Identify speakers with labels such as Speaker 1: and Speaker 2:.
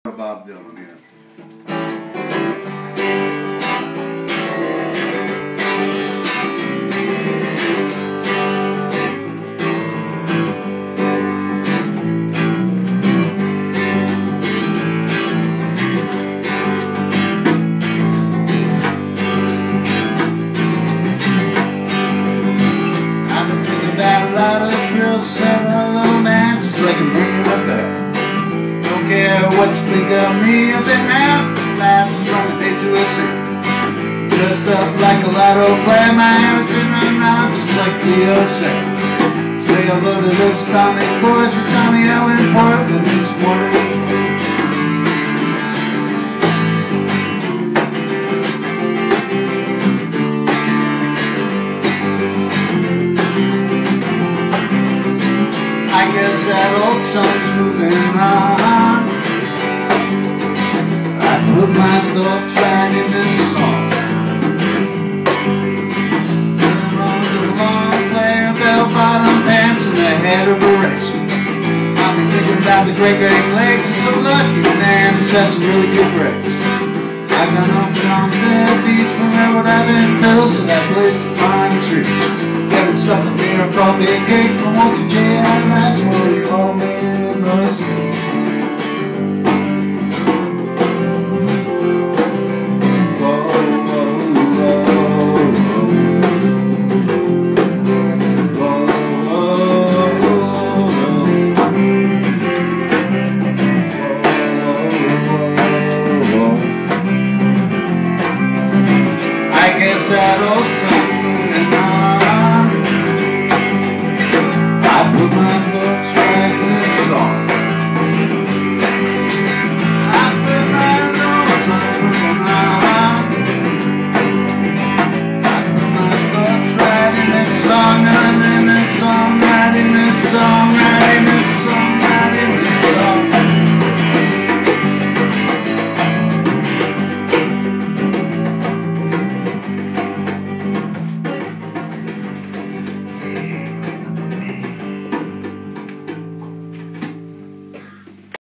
Speaker 1: Bob Dylan, yeah. I've been thinking about a lot of girls said hello man, just like I'm bringing it back. Don't care what you think of me, I've been half lads from the day to a city. Dressed up like a lotto player, my hair is in a knot, just like Leo said. Say hello to those comic boys with Tommy Allen Portland, it's more than a joy. I guess that old song's moving on. I put my thoughts right in this song. Nothing wrong with a long player, bell-bottom pants, and the head of a racer. I'll be thinking about the great Great Lakes. It's so